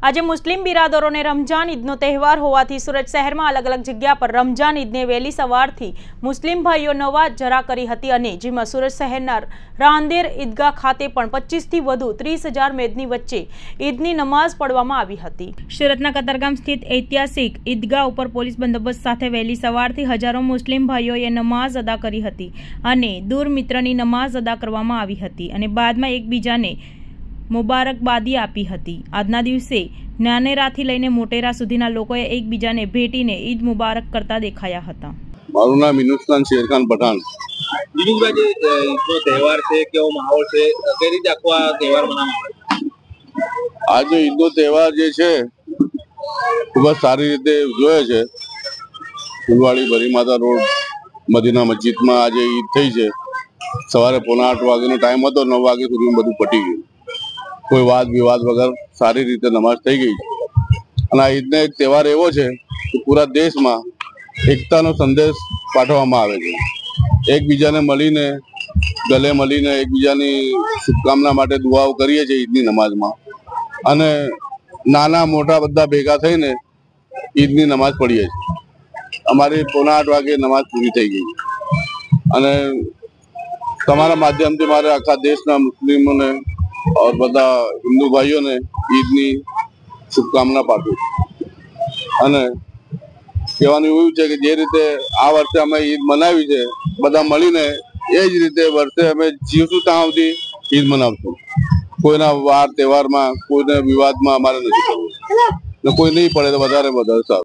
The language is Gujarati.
આજે મુસ્લિમ બિરાદરોને રમજાન ઈદનો તહેવાર હોવાથી સુરત શહેરમાં અલગ અલગ જગ્યા પર રમજાન ઈદને વહેલી સવારથી મુસ્લિમ ભાઈઓ નમાઝ જરા કરી હતી અને જેમાં સુરત શહેરના રાંદેર ઈદગાહ ખાતે પણ 25 થી વધુ 30,000 મેદની વચ્ચે ઈદની નમાઝ પઢવામાં આવી હતી। સુરતના કતારગામ સ્થિત ઐતિહાસિક ઈદગાહ ઉપર પોલીસ બંદોબસ્ત સાથે વહેલી સવારથી હજારો મુસ્લિમ ભાઈઓએ નમાઝ અદા કરી હતી અને દૂર મિત્રની નમાઝ અદા કરવામાં આવી હતી અને બાદમાં એકબીજાને મુબારકબાદી આપી હતી। આજના દિવસે નાનેરાથી લઈને મોટેરા સુધીના લોકોએ એકબીજાને ભેટીને ઈદ મુબારક કરતા દેખાયા હતા। મારું નામ ઇનુસખાન શેરખાન પઠાણ। દિનેશભાઈ, ઈદનો તહેવાર છે, કેવો માહોલ છે, કઈ રીતે આખો આ તહેવાર મનાવવામાં આવે છે? આજે ઈદનો તહેવાર જે છે ખૂબ જ સારી રીતે ઉજવાય છે। ફૂલવાડી ભરી માતા રોડ મદીના મસ્જિદમાં આજે ઈદ થઈ છે। સવારે 7:45 વાગ્યાનો ટાઈમ હતો, 9 વાગ્યા સુધીમાં બધું પટી ગયું। કોઈ વાદ વિવાદ વગર સારી રીતે નમાઝ થઈ ગઈ છે અને આ ઈદનો એક તહેવાર એવો છે કે પૂરા દેશમાં એકતાનો સંદેશ પાઠવવામાં આવે છે। એકબીજાને મળીને ગલે મળીને એકબીજાની શુભકામના માટે દુઆઓ કરીએ છીએ ઈદની નમાઝમાં અને નાના મોટા બધા ભેગા થઈને ઈદની નમાઝ પઢીએ છીએ। અમારી 7:45 વાગે નમાઝ પૂરી થઈ ગઈ અને તમારા માધ્યમથી મારે આખા દેશના મુસ્લિમોને और બધા હિન્દુ ભાઈઓને ઈદની શુભકામના પાઠવું અને કહેવાનું એવું છે કે જે રીતે આ વર્ષે અમે ઈદ મનાવી છે બધા મળીને એ જ રીતે વર્ષે અમે જીવશું ત્યાં સુધી ઈદ મનાવશું। કોઈના વાર તહેવારમાં કોઈને વિવાદમાં અમારે નથી કરવું ને કોઈ નહીં પડે તો વધારે સારું।